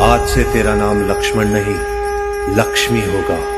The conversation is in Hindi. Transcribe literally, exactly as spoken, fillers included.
आज से तेरा नाम लक्ष्मण नहीं, लक्ष्मी होगा।